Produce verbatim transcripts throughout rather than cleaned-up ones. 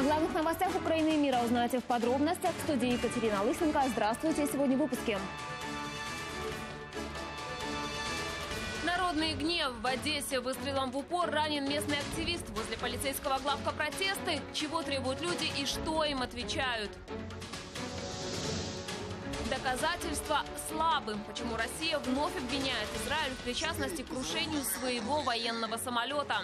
О главных новостях Украины и мира узнаете в подробностях. В студии Екатерина Лысенко. Здравствуйте. Сегодня в выпуске. Народный гнев. В Одессе выстрелом в упор ранен местный активист. Возле полицейского главка протесты. Чего требуют люди и что им отвечают? Доказательства слабы. Почему Россия вновь обвиняет Израиль в причастности к крушению своего военного самолета?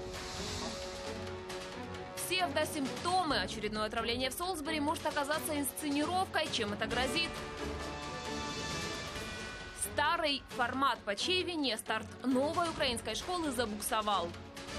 Псевдосимптомы. Очередное отравление в Солсбери может оказаться инсценировкой. Чем это грозит? Старый формат. По чьей вине старт новой украинской школы забуксовал?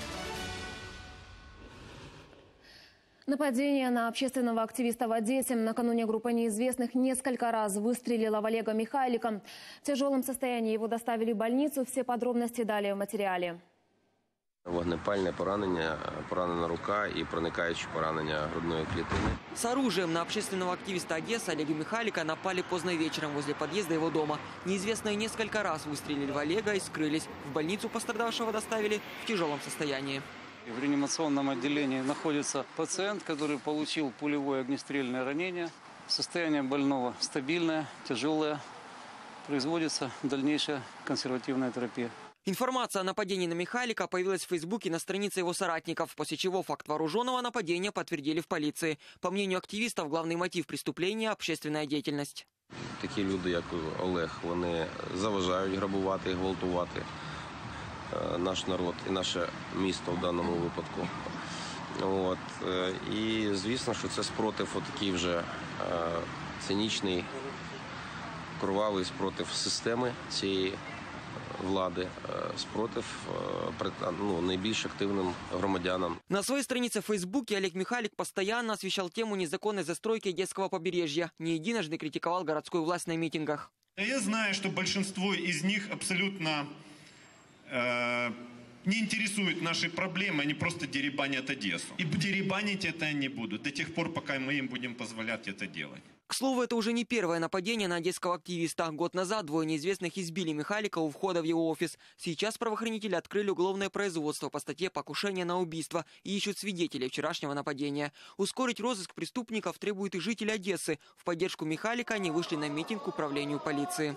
Нападение на общественного активиста в Одессе. Накануне группа неизвестных несколько раз выстрелила в Олега Михайлика. В тяжелом состоянии его доставили в больницу. Все подробности далее в материале. Вогнепальне поранення, поранена рука и проникающее поранение грудной клетины. С оружием на общественного активиста Одессы Олега Михайлика напали поздно вечером возле подъезда его дома. Неизвестные несколько раз выстрелили в Олега и скрылись. В больницу пострадавшего доставили в тяжелом состоянии. В реанимационном отделении находится пациент, который получил пулевое огнестрельное ранение. Состояние больного стабильное, тяжелое. Производится дальнейшая консервативная терапия. Информация о нападении на Михайлика появилась в Фейсбуке на странице его соратников, после чего факт вооруженного нападения подтвердили в полиции. По мнению активистов, главный мотив преступления – общественная деятельность. Такі люди, як Олег, вони заважають грабувати і гвалтувати наш народ і наше місто в даному випадку. От. І звісно, що це спротив отакий вже цинічний, кровавий спротив системи цієї влади, спротив ну, наибольш активным громадянам. На своей странице в Фейсбуке Олег Михайлик постоянно освещал тему незаконной застройки Одесского побережья. Не единожды критиковал городскую власть на митингах. Я знаю, что большинство из них абсолютно э, не интересует нашей проблемы, они просто деребанят Одессу. И деребанить это они будут до тех пор, пока мы им будем позволять это делать. К слову, это уже не первое нападение на одесского активиста. Год назад двое неизвестных избили Михайлика у входа в его офис. Сейчас правоохранители открыли уголовное производство по статье «Покушение на убийство» и ищут свидетелей вчерашнего нападения. Ускорить розыск преступников требуют и жители Одессы. В поддержку Михайлика они вышли на митинг к управлению полиции.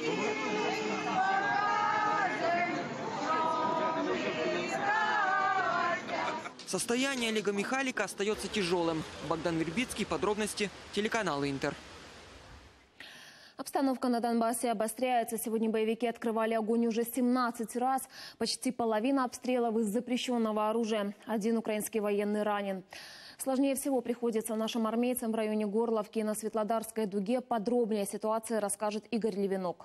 Состояние Олега Михайлика остается тяжелым. Богдан Вербицкий, подробности, телеканал Интер. Обстановка на Донбассе обостряется. Сегодня боевики открывали огонь уже семнадцать раз. Почти половина обстрелов из запрещенного оружия. Один украинский военный ранен. Сложнее всего приходится нашим армейцам в районе Горловки и на Светлодарской дуге. Подробнее ситуации расскажет Игорь Левинок.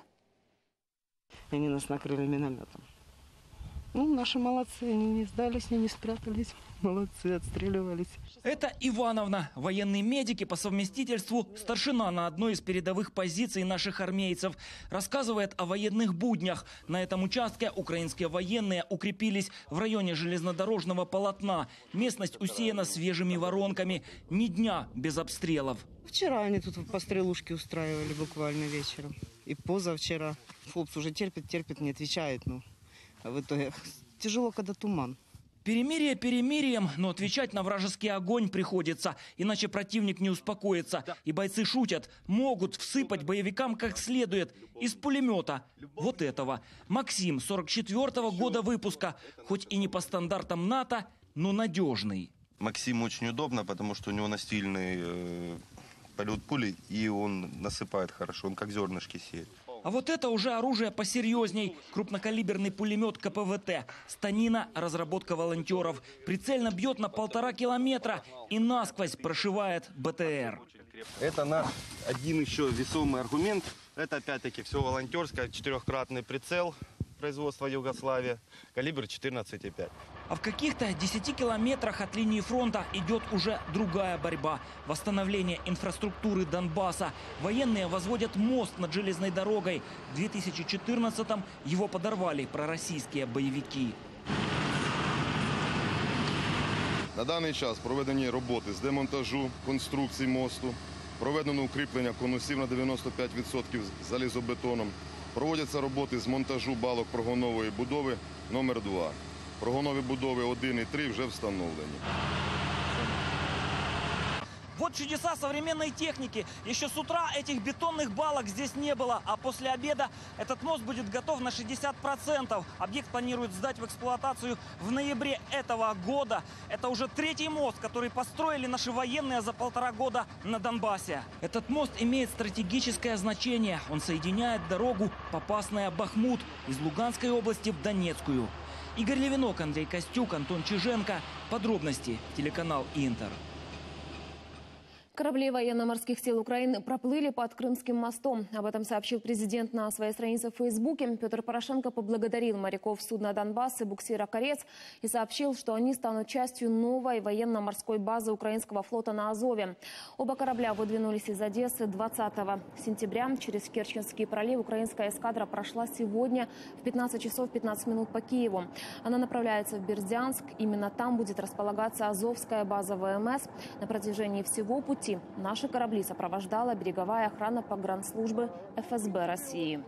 Они нас накрыли минометом. Ну, наши молодцы, они не сдались, они не спрятались. Молодцы, отстреливались. Это Ивановна, военный медик и по совместительству старшина на одной из передовых позиций наших армейцев. Рассказывает о военных буднях. На этом участке украинские военные укрепились в районе железнодорожного полотна. Местность усеяна свежими воронками. Ни дня без обстрелов. Вчера они тут пострелушки устраивали буквально вечером. И позавчера. Хлопцы уже терпят, терпят, не отвечают. Ну, а в итоге тяжело, когда туман. Перемирие перемирием, но отвечать на вражеский огонь приходится, иначе противник не успокоится. И бойцы шутят, могут всыпать боевикам как следует из пулемета. Вот этого. Максим, сорок четвёртого года выпуска, хоть и не по стандартам НАТО, но надежный. Максим очень удобно, потому что у него настильный э, полет пули, и он насыпает хорошо, он как зернышки сеет. А вот это уже оружие посерьезней. Крупнокалиберный пулемет ка пэ вэ тэ. Станина – разработка волонтеров. Прицельно бьет на полтора километра и насквозь прошивает бэ тэ эр. Это наш один еще весомый аргумент. Это опять-таки все волонтерское, четырехкратный прицел производства Югославии, калибр четырнадцать и пять. А в каких-то десяти километрах от линии фронта идет уже другая борьба. Восстановление инфраструктуры Донбасса. Военные возводят мост над железной дорогой. В две тысячи четырнадцатом его подорвали пророссийские боевики. На даний час проведені роботи з демонтажу конструкцій мосту, проведено укріплення конусів на дев'яносто п'ять відсотків залізобетоном, проводяться роботи з монтажу балок прогонової будови номер два. Прогонові будови один і три вже встановлені. Вот чудеса современной техники. Еще с утра этих бетонных балок здесь не было, а после обеда этот мост будет готов на шестьдесят процентов. Объект планируют сдать в эксплуатацию в ноябре этого года. Это уже третий мост, который построили наши военные за полтора года на Донбассе. Этот мост имеет стратегическое значение. Он соединяет дорогу Попасная-Бахмут из Луганской области в Донецкую. Игорь Левинок, Андрей Костюк, Антон Чиженко. Подробности. Телеканал Интер. Корабли военно-морских сил Украины проплыли под Крымским мостом. Об этом сообщил президент на своей странице в Фейсбуке. Петр Порошенко поблагодарил моряков судна «Донбасс» и буксира «Корец» и сообщил, что они станут частью новой военно-морской базы украинского флота на Азове. Оба корабля выдвинулись из Одессы двадцатого сентября. Через Керченский пролив украинская эскадра прошла сегодня в пятнадцать часов пятнадцать минут по Киеву. Она направляется в Бердянск. Именно там будет располагаться Азовская база ВМС. На протяжении всего пути наши корабли сопровождала береговая охрана погранслужбы эф эс бэ России.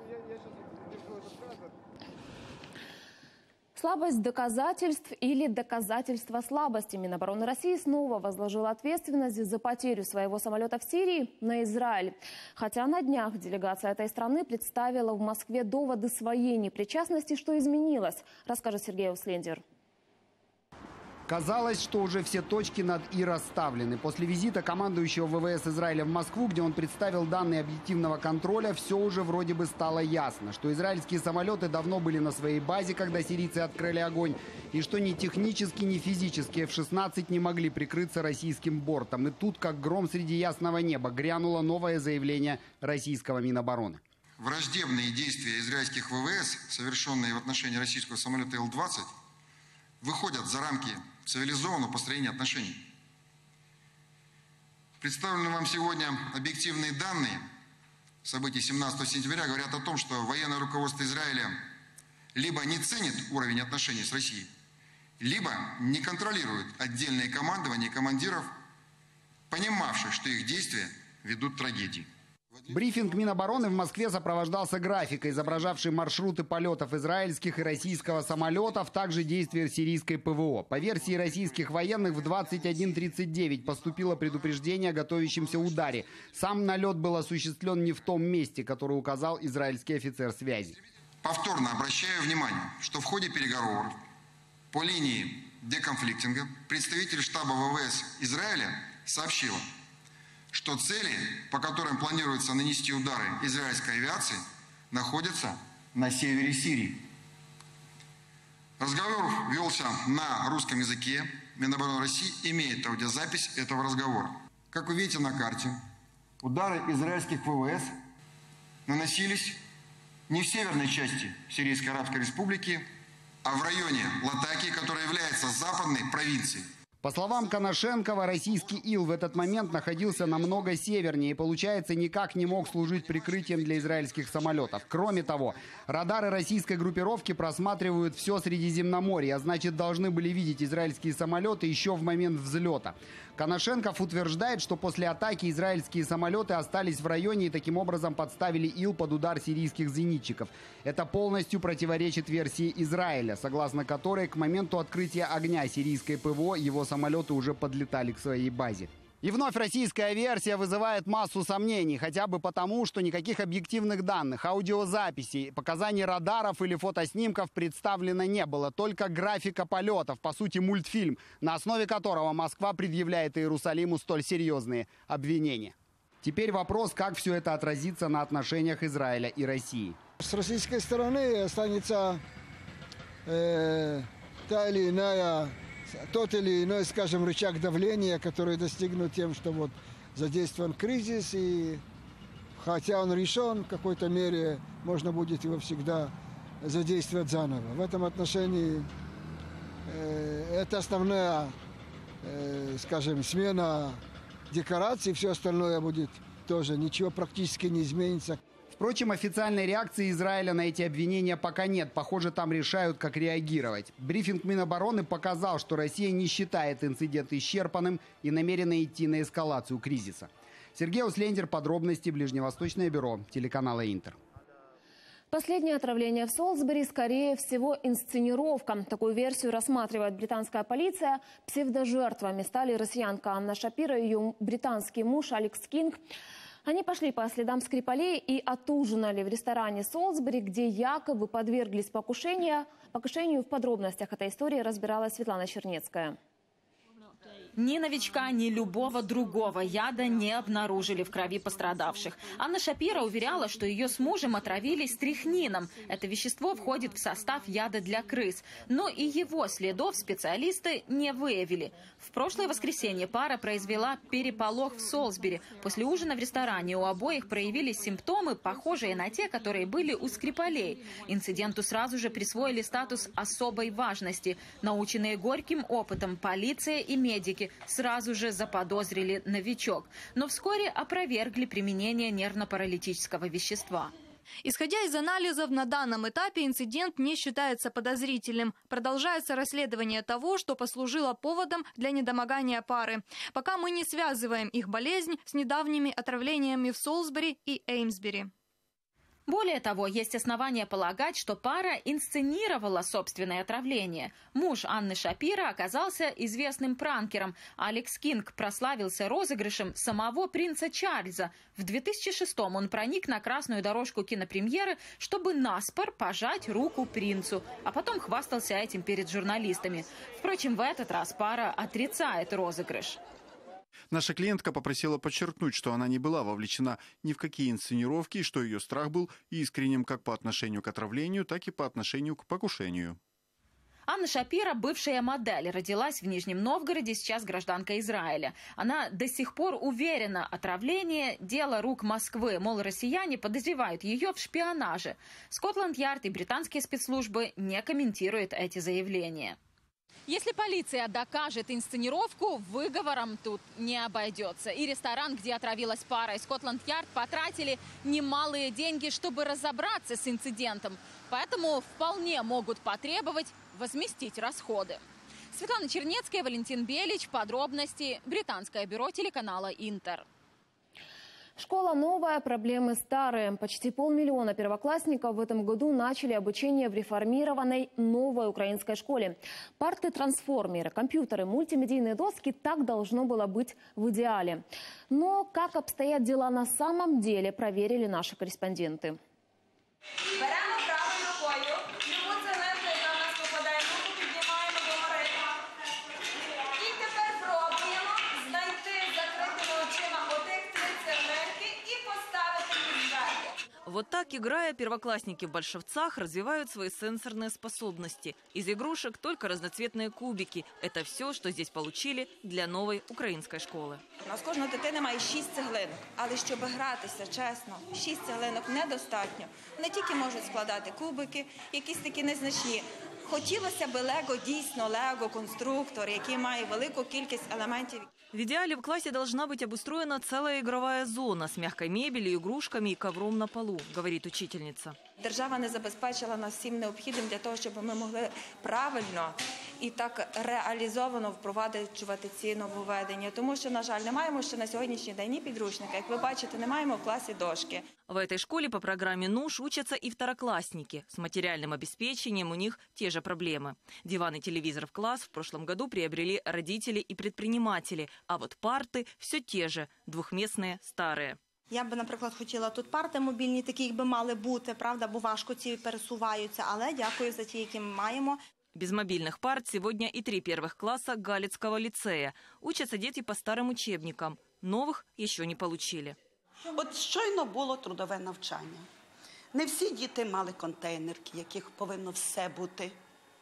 Слабость доказательств или доказательства слабости. Минобороны России снова возложила ответственность за потерю своего самолета в Сирии на Израиль. Хотя на днях делегация этой страны представила в Москве доводы своей непричастности, что изменилось, расскажет Сергей Услендер. Казалось, что уже все точки над «и» расставлены. После визита командующего вэ вэ эс Израиля в Москву, где он представил данные объективного контроля, все уже вроде бы стало ясно, что израильские самолеты давно были на своей базе, когда сирийцы открыли огонь, и что ни технически, ни физически эф шестнадцать не могли прикрыться российским бортом. И тут, как гром среди ясного неба, грянуло новое заявление российского Минобороны. Враждебные действия израильских вэ вэ эс, совершенные в отношении российского самолета эл двадцать, выходят за рамки цивилизованного построения отношений. Представленные вам сегодня объективные данные событий семнадцатого сентября говорят о том, что военное руководство Израиля либо не ценит уровень отношений с Россией, либо не контролирует отдельные командования и командиров, понимавших, что их действия ведут к трагедии. Брифинг Минобороны в Москве сопровождался графикой, изображавшей маршруты полетов израильских и российского самолетов, также действия сирийской пэ вэ о. По версии российских военных, в двадцать один тридцать девять поступило предупреждение о готовящемся ударе. Сам налет был осуществлен не в том месте, которое указал израильский офицер связи. Повторно обращаю внимание, что в ходе переговоров по линии деконфликтинга представитель штаба вэ вэ эс Израиля сообщил, что цели, по которым планируется нанести удары израильской авиации, находятся на севере Сирии. Разговор велся на русском языке. Минобороны России имеет аудиозапись этого разговора. Как вы видите на карте, удары израильских вэ вэ эс наносились не в северной части Сирийской Арабской Республики, а в районе Латакии, которая является западной провинцией. По словам Коношенкова, российский ил в этот момент находился намного севернее и, получается, никак не мог служить прикрытием для израильских самолетов. Кроме того, радары российской группировки просматривают все Средиземноморье, а значит, должны были видеть израильские самолеты еще в момент взлета. Коношенков утверждает, что после атаки израильские самолеты остались в районе и таким образом подставили ил под удар сирийских зенитчиков. Это полностью противоречит версии Израиля, согласно которой к моменту открытия огня сирийской пэ вэ о его самолеты уже подлетали к своей базе. И вновь российская версия вызывает массу сомнений, хотя бы потому, что никаких объективных данных, аудиозаписей, показаний радаров или фотоснимков представлено не было. Только графика полетов, по сути мультфильм, на основе которого Москва предъявляет Иерусалиму столь серьезные обвинения. Теперь вопрос, как все это отразится на отношениях Израиля и России. С российской стороны останется э, та или иная... тот или иной, скажем, рычаг давления, который достигнут тем, что вот задействован кризис, и хотя он решен, в какой-то мере можно будет его всегда задействовать заново. В этом отношении э, это основная, э, скажем, смена декораций, все остальное будет тоже, ничего практически не изменится. Впрочем, официальной реакции Израиля на эти обвинения пока нет. Похоже, там решают, как реагировать. Брифинг Минобороны показал, что Россия не считает инцидент исчерпанным и намерена идти на эскалацию кризиса. Сергей Услендер, подробности, Ближневосточное бюро, телеканала Интер. Последнее отравление в Солсбери, скорее всего, инсценировка. Такую версию рассматривает британская полиция. Псевдожертвами стали россиянка Анна Шапира и ее британский муж Алекс Кинг. Они пошли по следам Скрипалей и отужинали в ресторане Солсбери, где якобы подверглись покушению. Покушению в подробностях этой истории разбиралась Светлана Чернецкая. Ни новичка, ни любого другого яда не обнаружили в крови пострадавших. Анна Шапира уверяла, что ее с мужем отравили стрихнином. Это вещество входит в состав яда для крыс. Но и его следов специалисты не выявили. В прошлое воскресенье пара произвела переполох в Солсбери. После ужина в ресторане у обоих проявились симптомы, похожие на те, которые были у Скрипалей. Инциденту сразу же присвоили статус особой важности. Наученные горьким опытом, полиция и медики сразу же заподозрили новичок, но вскоре опровергли применение нервно-паралитического вещества. Исходя из анализов, на данном этапе инцидент не считается подозрительным. Продолжается расследование того, что послужило поводом для недомогания пары. Пока мы не связываем их болезнь с недавними отравлениями в Солсбери и Эймсбери. Более того, есть основания полагать, что пара инсценировала собственное отравление. Муж Анны Шапира оказался известным пранкером. Алекс Кинг прославился розыгрышем самого принца Чарльза. В две тысячи шестом он проник на красную дорожку кинопремьеры, чтобы наспор пожать руку принцу, а потом хвастался этим перед журналистами. Впрочем, в этот раз пара отрицает розыгрыш. Наша клиентка попросила подчеркнуть, что она не была вовлечена ни в какие инсценировки, и что ее страх был искренним как по отношению к отравлению, так и по отношению к покушению. Анна Шапира, бывшая модель, родилась в Нижнем Новгороде, сейчас гражданка Израиля. Она до сих пор уверена, отравление – дело рук Москвы, мол, россияне подозревают ее в шпионаже. Скотланд-Ярд и британские спецслужбы не комментируют эти заявления. Если полиция докажет инсценировку, выговором тут не обойдется. И ресторан, где отравилась пара, и Скотланд-Ярд потратили немалые деньги, чтобы разобраться с инцидентом. Поэтому вполне могут потребовать возместить расходы. Светлана Чернецкая, Валентин Белич. Подробности. Британское бюро телеканала «Интер». Школа новая, проблемы старые. Почти полмиллиона первоклассников в этом году начали обучение в реформированной новой украинской школе. Парты-трансформеры, компьютеры, мультимедийные доски – так должно было быть в идеале. Но как обстоят дела на самом деле, проверили наши корреспонденты. Вот так, играя, первоклассники в большевцах развивают свои сенсорные способности. Из игрушек только разноцветные кубики. Это все, что здесь получили для новой украинской школы. У нас кожна дитина має шість цеглинок, але щоб гратися, чесно, шість цеглинок недостатньо. Не тільки можуть складати кубики, якісь такі незначні. Хотілося б Лего, дійсно Лего-конструктор, який має велику кількість елементів. В идеале в классе должна быть обустроена целая игровая зона с мягкой мебелью, игрушками и ковром на полу, говорит учительница. Держава не забезпечила нас всім необхідним для того, щоб ми могли правильно і так реалізовано впроваджувати ці нововведення. Тому що, на жаль, не маємо ще на сьогоднішній день ні підручника. Як ви бачите, не маємо в класі дошки. В этой школе по программе НУШ учатся и второклассники. С материальным обеспечением у них те же проблемы. Диван и телевизор в класс в прошлом году приобрели родители и предприниматели. А вот парты все те же, двухместные, старые. Я б, наприклад, хотіла тут парти мобільні, такі, як би мали бути, правда, бо важко ці пересуваються, але дякую за ті, які ми маємо. Без мобильных парт сегодня и три первых класса Галицкого лицея. Учатся дети по старым учебникам. Новых еще не получили. От щойно було трудове навчання. Не всі діти мали контейнерки, яких повинно все бути.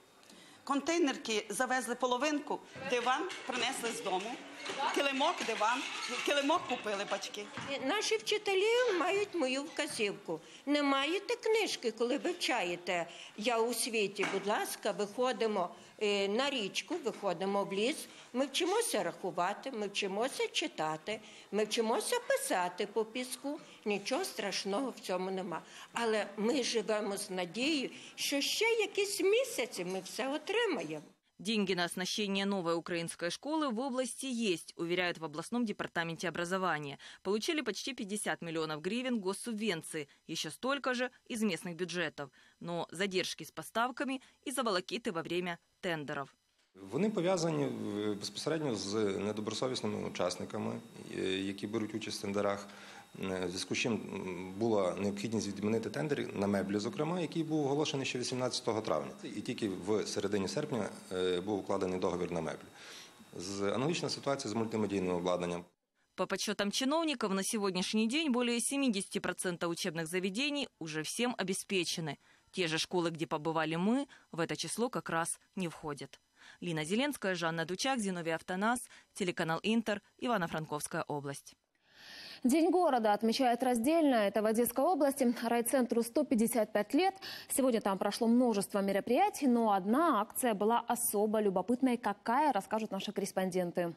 Контейнерки завезли половинку, диван принесли з дому, килимок, диван, килимок купили батьки. Наші вчителі мають мою вказівку. Не маєте книжки, коли вивчаєте «Я у світі», будь ласка, виходимо на річку, виходимо в ліс, ми вчимося рахувати, ми вчимося читати, ми вчимося писати по піску. Нічого страшного в цьому нема. Але ми живемо з надією, що ще якісь місяці ми все отримаємо. Деньги на оснащение новой украинской школы в области есть, уверяют в областном департаменте образования. Получили почти пятьдесят миллионов гривен госсубвенции, еще столько же из местных бюджетов. Но задержки с поставками из-за волокиты во время тендеров. Вони пов'язані безпосередньо з недобросовісними учасниками, які беруть участь в тендерах. В зв'язку з чим була необхідність відмінити тендер на меблі, зокрема, який був оголошений ще вісімнадцятого травня. І тільки в середині серпня був укладений договір на меблі. Аналогічна ситуація з мультимедійним обладнанням. По подсчетам чиновников, на сегодняшний день более семьдесят процентов учебных заведений уже всем обеспечены. Те же школы, где побывали мы, в это число как раз не входят. Лина Зеленская, Жанна Дучак, Зиновий Автонас, телеканал Интер, Ивано-Франковская область. День города отмечают раздельно. Это в Одесской области. Райцентру сто пятьдесят пять лет. Сегодня там прошло множество мероприятий, но одна акция была особо любопытной. Какая, расскажут наши корреспонденты.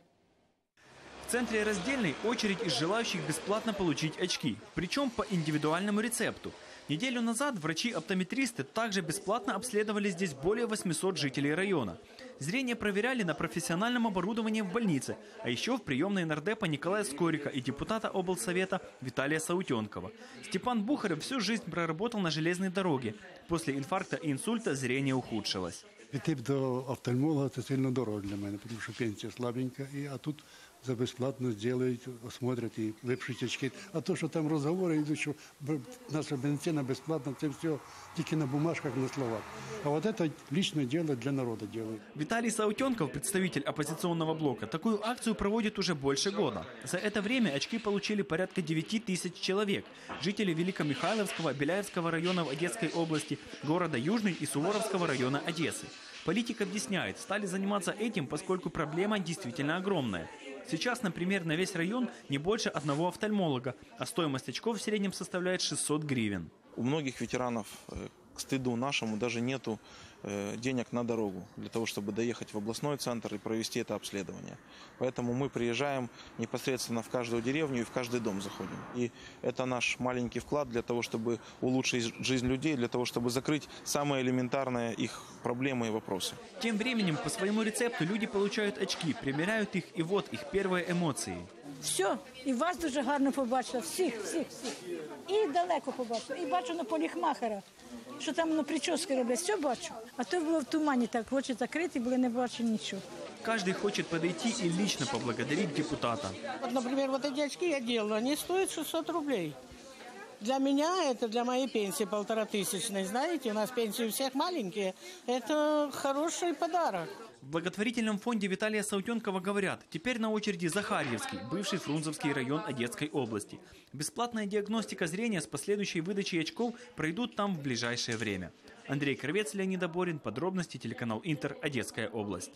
В центре раздельной очередь из желающих бесплатно получить очки. Причем по индивидуальному рецепту. Неделю назад врачи-оптометристы также бесплатно обследовали здесь более восьмисот жителей района. Зрение проверяли на профессиональном оборудовании в больнице, а еще в приемной нардепа Николая Скорика и депутата облсовета Виталия Саутенкова. Степан Бухарев всю жизнь проработал на железной дороге. После инфаркта и инсульта зрение ухудшилось. Піти до офтальмолога – це сильно дорого для мене, тому що пенсія слабенька, і, а тут за безплатно зроблять, осмотрять і випишуть очки. А то, що там розговори йдуть, що наша медицина безплатна, це все тільки на бумажках, на словах. А вот это личное дело для народа делают. Виталий Саутенков, представитель оппозиционного блока, такую акцию проводит уже больше года. За это время очки получили порядка девяти тысяч человек. Жители Великомихайловского, Беляевского районов Одесской области, города Южный и Суворовского района Одессы. Политик объясняет, стали заниматься этим, поскольку проблема действительно огромная. Сейчас, например, на весь район не больше одного офтальмолога, а стоимость очков в среднем составляет шестьсот гривен. У многих ветеранов, к стыду нашему, даже нету денег на дорогу для того, чтобы доехать в областной центр и провести это обследование. Поэтому мы приезжаем непосредственно в каждую деревню и в каждый дом заходим. И это наш маленький вклад для того, чтобы улучшить жизнь людей, для того, чтобы закрыть самые элементарные их проблемы и вопросы. Тем временем по своему рецепту люди получают очки, примеряют их, и вот их первые эмоции. Все, і вас дуже гарно побачила, всіх, всіх, всіх. І далеко побачила, і бачу на поліхмахера, що там на прически роблять, все бачу. А то було в тумані, так очі закриті, були, не бачу нічого. Каждый хочет подойти и лично поблагодарить депутата. Вот, например, вот эти очки я делаю, они стоят шестьсот рублей. Для меня это, для моей пенсии полтора тысячной, знаете, у нас пенсии у всех маленькие, это хороший подарок. В благотворительном фонде Виталия Саутенкова говорят, теперь на очереди Захарьевский, бывший Фрунзовский район Одесской области. Бесплатная диагностика зрения с последующей выдачей очков пройдут там в ближайшее время. Андрей Кровец, Леонид Аборин, подробности, телеканал Интер, Одесская область.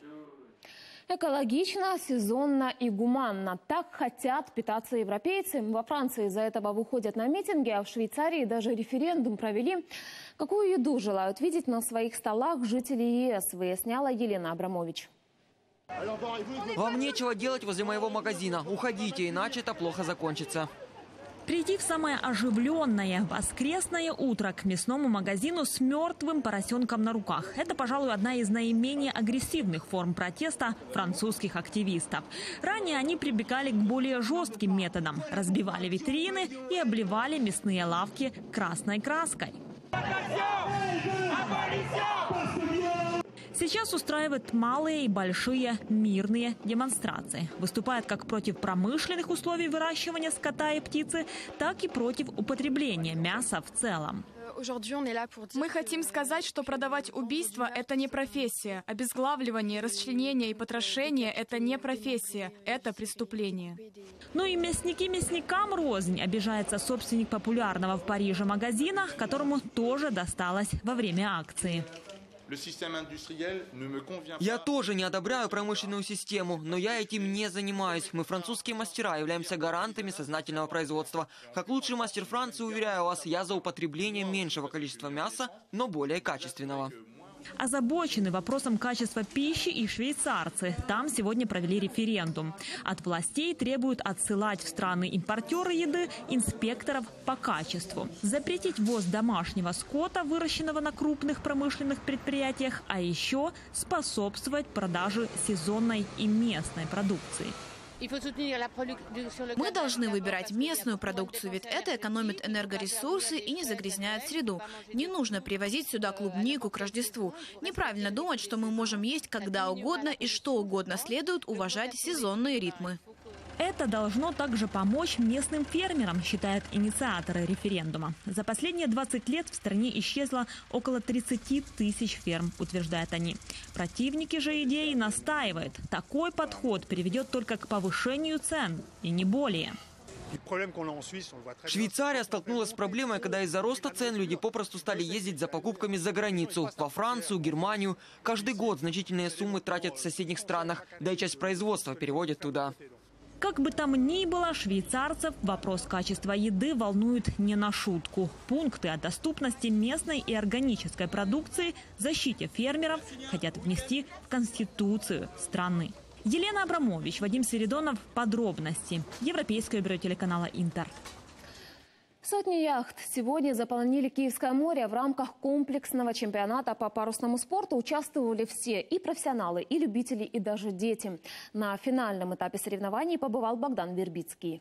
Экологично, сезонно и гуманно. Так хотят питаться европейцы. Во Франции из-за этого выходят на митинги, а в Швейцарии даже референдум провели. Какую еду желают видеть на своих столах жители ЕС, выясняла Елена Абрамович. Вам нечего делать возле моего магазина. Уходите, иначе это плохо закончится. Прийти в самое оживленное воскресное утро к мясному магазину с мертвым поросенком на руках. Это, пожалуй, одна из наименее агрессивных форм протеста французских активистов. Ранее они прибегали к более жестким методам. Разбивали витрины и обливали мясные лавки красной краской. Сейчас устраивают малые и большие мирные демонстрации. Выступают как против промышленных условий выращивания скота и птицы, так и против употребления мяса в целом. Мы хотим сказать, что продавать убийство – это не профессия. Обезглавливание, расчленение и потрошение – это не профессия, это преступление. Ну и мясники мясникам рознь, обижается собственник популярного в Париже магазина, которому тоже досталось во время акции. Я тоже не одобряю промышленную систему, но я этим не занимаюсь. Мы, французские мастера, являемся гарантами сознательного производства. Как лучший мастер Франции, уверяю вас, я за употребление меньшего количества мяса, но более качественного. Озабочены вопросом качества пищи и швейцарцы. Там сегодня провели референдум. От властей требуют отсылать в страны-импортеры еды инспекторов по качеству. Запретить ввоз домашнего скота, выращенного на крупных промышленных предприятиях, а еще способствовать продаже сезонной и местной продукции. Мы должны выбирать местную продукцию, ведь это экономит энергоресурсы и не загрязняет среду. Не нужно привозить сюда клубнику к Рождеству. Неправильно думать, что мы можем есть когда угодно и что угодно. Следует уважать сезонные ритмы. Это должно также помочь местным фермерам, считают инициаторы референдума. За последние двадцать лет в стране исчезло около тридцати тысяч ферм, утверждают они. Противники же идеи настаивают. Такой подход приведет только к повышению цен, и не более. Швейцария столкнулась с проблемой, когда из-за роста цен люди попросту стали ездить за покупками за границу. Во Францию, Германию. Каждый год значительные суммы тратят в соседних странах, да и часть производства переводят туда. Как бы там ни было, швейцарцев вопрос качества еды волнует не на шутку. Пункты о доступности местной и органической продукции, защите фермеров хотят внести в Конституцию страны. Елена Абрамович, Вадим Свиридонов. Подробности. Европейское бюро телеканала «Интер». Сотни яхт сегодня заполонили Киевское море. В рамках комплексного чемпионата по парусному спорту участвовали все – и профессионалы, и любители, и даже дети. На финальном этапе соревнований побывал Богдан Вербицкий.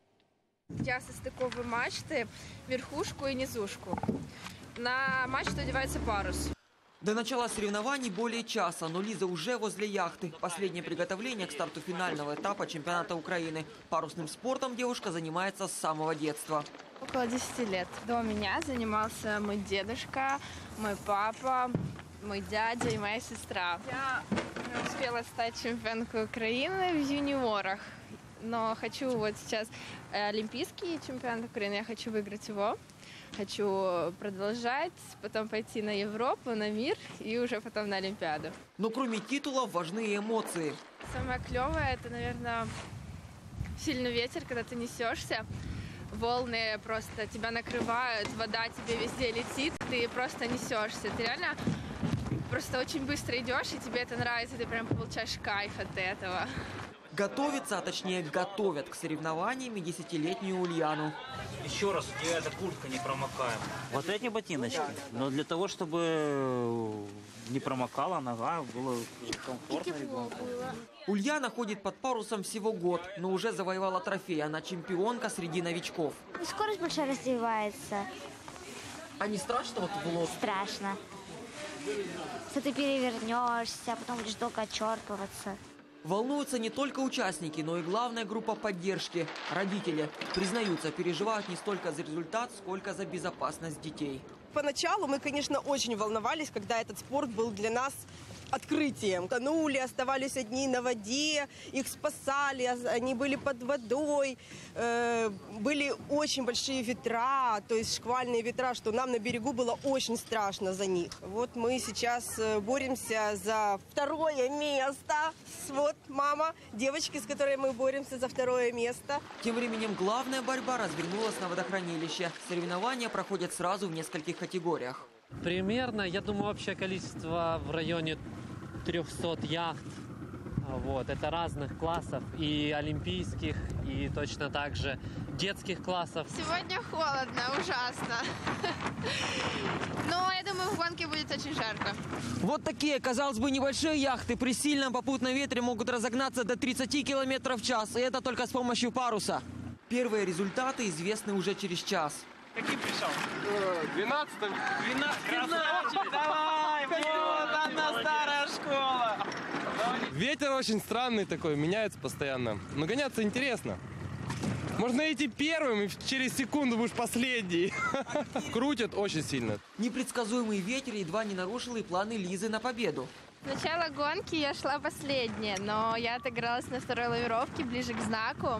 Я состыковываю мачты, верхушку и низушку. На мачту одевается парус. До начала соревнований более часа, но Лиза уже возле яхты. Последнее приготовление к старту финального этапа чемпионата Украины. Парусным спортом девушка занимается с самого детства. Около десяти лет. До меня занимался мой дедушка, мой папа, мой дядя и моя сестра. Я успела стать чемпионкой Украины в юниорах, но хочу вот сейчас олимпийский чемпионат Украины, я хочу выиграть его. Хочу продолжать, потом пойти на Европу, на мир и уже потом на Олимпиаду. Но кроме титулов важны эмоции. Самое клевое – это, наверное, сильный ветер, когда ты несешься. Волны просто тебя накрывают, вода тебе везде летит, ты просто несешься. Ты реально просто очень быстро идешь, и тебе это нравится, ты прям получаешь кайф от этого. Готовится, а точнее готовят к соревнованиям и десятилетнюю Ульяну. Еще раз, у тебя эта куртка не промокает. Вот эти ботиночки, но для того, чтобы не промокала нога, было комфортно ребенку. Ульяна ходит под парусом всего год, но уже завоевала трофей. Она чемпионка среди новичков. Скорость больше развивается. А не страшно вот в лодке? Страшно. Что ты перевернешься, а потом будешь долго отчерпываться. Волнуются не только участники, но и главная группа поддержки – родители. Признаются, переживают не столько за результат, сколько за безопасность детей. Поначалу мы, конечно, очень волновались, когда этот спорт был для нас открытием. Тонули, оставались одни на воде, их спасали, они были под водой. Э, были очень большие ветра, то есть шквальные ветра, что нам на берегу было очень страшно за них. Вот мы сейчас боремся за второе место. Вот мама, девочки, с которой мы боремся за второе место. Тем временем главная борьба развернулась на водохранилище. Соревнования проходят сразу в нескольких категориях. Примерно, я думаю, общее количество в районе трёхсот яхт. Вот, это разных классов, и олимпийских, и точно так же детских классов. Сегодня холодно, ужасно. Но я думаю, в гонке будет очень жарко. Вот такие, казалось бы, небольшие яхты при сильном попутном ветре могут разогнаться до тридцати километров в час. И это только с помощью паруса. Первые результаты известны уже через час. Каким пришел? двенадцатым. Красавчик, давай, вот она, старая школа. Ветер очень странный такой, меняется постоянно. Но гоняться интересно. Можно идти первым, и через секунду будешь последний. Крутят очень сильно. Непредсказуемый ветер едва не нарушил и планы Лизы на победу. С начала гонки я шла последняя, но я отыгралась на второй лавировке, ближе к знаку.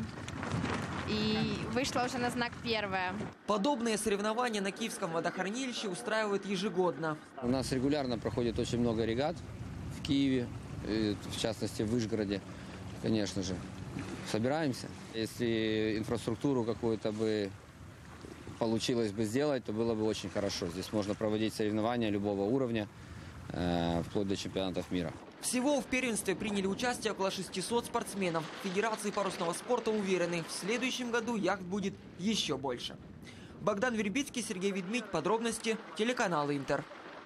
И вышла уже на знак первая. Подобные соревнования на Киевском водохранилище устраивают ежегодно. У нас регулярно проходит очень много регат в Киеве, в частности в Вышгороде, конечно же. Собираемся. Если инфраструктуру какую-то бы получилось бы сделать, то было бы очень хорошо. Здесь можно проводить соревнования любого уровня. э, вплоть до чемпионатов мира. Всего в первенстве приняли участие около шестисот спортсменов. Федерации парусного спорта уверены, в следующем году яхт будет еще больше. Богдан Вербицкий, Сергей Ведмидь. Подробности телеканал Интер.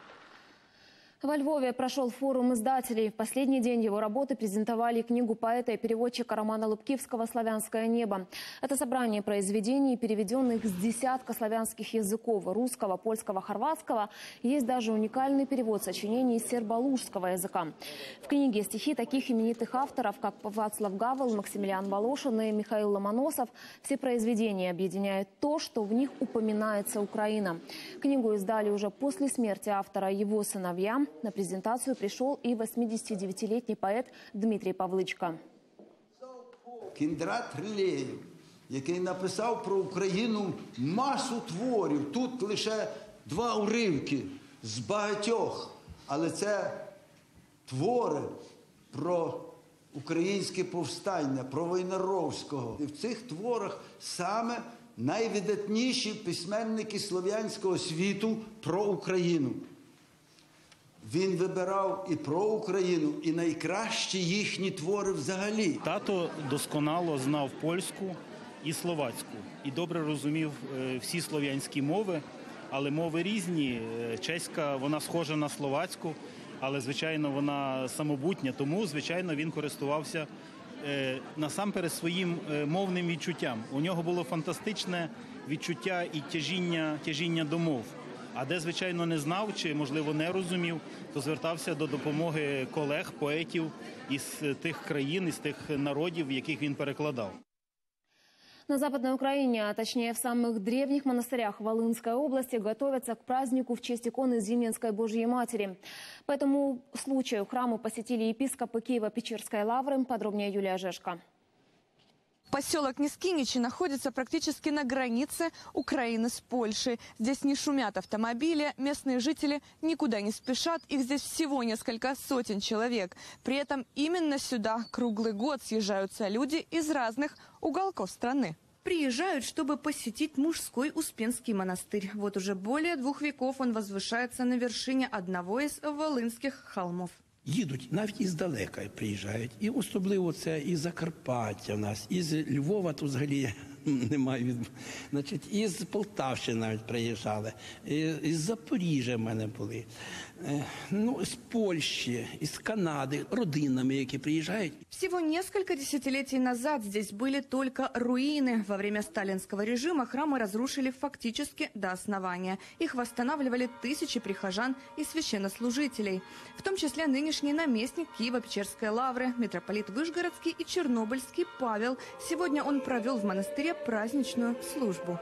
Во Львове прошел форум издателей. В последний день его работы презентовали книгу поэта и переводчика Романа Лубкивского «Славянское небо». Это собрание произведений, переведенных с десятка славянских языков – русского, польского, хорватского. Есть даже уникальный перевод сочинений сербо-лужского языка. В книге стихи таких именитых авторов, как Вацлав Гавел, Максимилиан Волошин и Михаил Ломоносов. Все произведения объединяют то, что в них упоминается Украина. Книгу издали уже после смерти автора его сыновья. На презентацию пришел и восьмидесятидевятилетний поэт Дмитрий Павличко. Кіндрат Рилеєв, який написав про Україну масу творів. Тут лише два уривки з багатьох, але це твори про українське повстання, про Войнаровського. І в цих творах саме найвидатніші письменники слов'янського світу про Україну. Він вибирав і про Україну, і найкращі їхні твори взагалі. Тато досконало знав польську і словацьку. І добре розумів всі слов'янські мови, але мови різні. Чеська, вона схожа на словацьку, але, звичайно, вона самобутня. Тому, звичайно, він користувався насамперед своїм мовним відчуттям. У нього було фантастичне відчуття і тяжіння, тяжіння до мов. А де, звичайно, не знав чи, можливо, не розумів, то звертався до допомоги колег, поетів із тих країн, із тих народів, яких він перекладав. На Западной Украине, а точнее в самых древних монастырях Волынской области, готовятся к празднику в честь иконы Зименской Божьей Матери. По этому случаю храму посетили епископы Киево-Печерской лавры. Подробнее Юлия Жешко. Поселок Нискиничи находится практически на границе Украины с Польшей. Здесь не шумят автомобили, местные жители никуда не спешат. Их здесь всего несколько сотен человек. При этом именно сюда круглый год съезжаются люди из разных уголков страны. Приезжают, чтобы посетить мужской Успенский монастырь. Вот уже более двух веков он возвышается на вершине одного из волынских холмов. Їдуть, навіть іздалека приїжджають. І особливо це із Закарпаття в нас, із Львова, тут взагалі немає від... Значить, із Полтавщини навіть приїжджали, із Запоріжжя в мене були, ну, з Польщі, із Канади, родинами, які приїжджають. Всего несколько десятилетий назад здесь были только руины. Во время сталинского режима храмы разрушили фактически до основания. Их восстанавливали тысячи прихожан и священнослужителей, в том числе нынешний наместник Киево-Печерской лавры, митрополит Вышгородский и Чернобыльский Павел. Сегодня он провел в монастыре праздничную службу.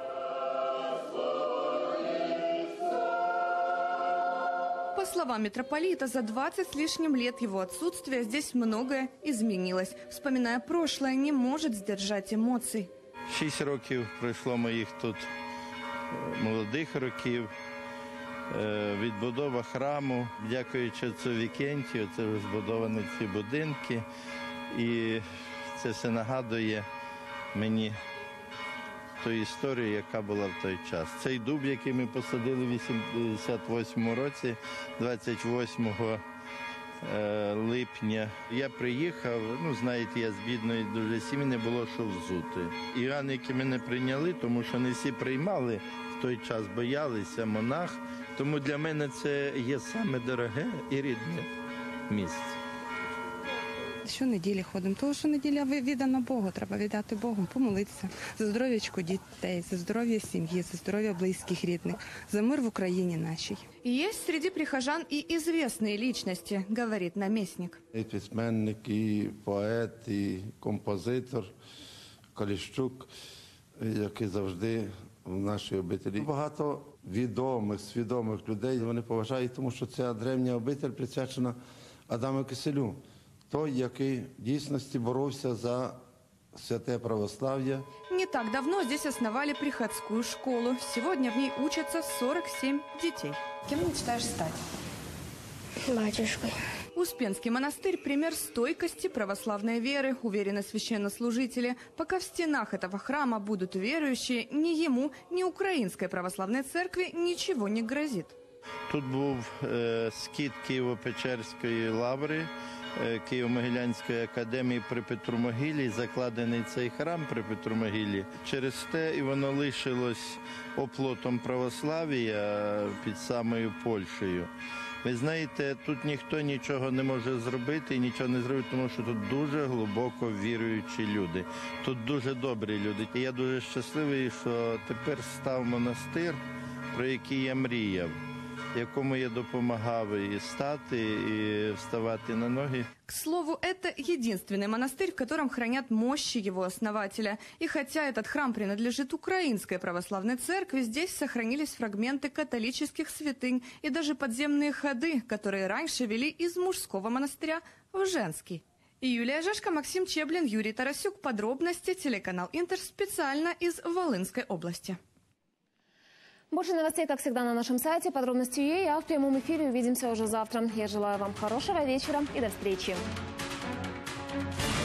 По словам митрополита, за двадцать с лишним лет его отсутствия здесь многое изменилось. Вспоминая прошлое, не может сдержать эмоций. Шість років пройшло моїх тут молодих років. Відбудова храму, дякуючи отцю Вікентію, це вже збудовані ці будинки. І це все нагадує мені ту історію, яка була в той час. Цей дуб, який ми посадили в вісімдесят восьмому році, двадцять восьмого липня, я приїхав, ну, знаєте, я з бідної дуже сім'ї, не було що взути. Іраники мене прийняли, тому що не всі приймали в той час, боялися, монах. Тому для мене це є саме дороге і рідне місце. Щонеділі ходимо, тому що неділя віддана Богу, треба віддати Богу, помолитися за здоров'ячко дітей, за здоров'я сім'ї, за здоров'я близьких, рідних, за мир в Україні нашій. Есть среди прихожан и известные личности, говорит наместник. І письменник, і поет, і композитор Коліщук, який завжди в нашій обителі. Багато відомих, свідомих людей вони поважають, тому що ця древня обитель присвячена Адаму Киселю. Той, який в дійсності боровся за святе православ'я. Не так давно здесь основали приходскую школу. Сегодня в ней учатся сорок семь детей. Кем мечтаешь стать? Батюшкой. Успенский монастырь – пример стойкости православной веры, уверены священнослужители. Пока в стенах этого храма будут верующие, ни ему, ни Украинской православной церкви ничего не грозит. Тут був е, скіт Києво-Печерської лаври, е, Києво-Могилянської академії при Петромогилі, закладений цей храм при Петромогилі. Через те і воно лишилось оплотом православ'я під самою Польщею. Ви знаєте, тут ніхто нічого не може зробити і нічого не зробить, тому що тут дуже глибоко віруючі люди. Тут дуже добрі люди. І я дуже щасливий, що тепер став монастир, про який я мріяв, якому я допомагав и стати, и вставать на ноги. К слову, это единственный монастырь, в котором хранят мощи его основателя. И хотя этот храм принадлежит Украинской православной церкви, здесь сохранились фрагменты католических святынь и даже подземные ходы, которые раньше вели из мужского монастыря в женский. Юлия Жешко, Максим Чеблин, Юрий Тарасюк. Подробности телеканал Интер специально из Волынской области. Больше новостей, как всегда, на нашем сайте подробности точка ю а, а в прямом эфире увидимся уже завтра. Я желаю вам хорошего вечера и до встречи.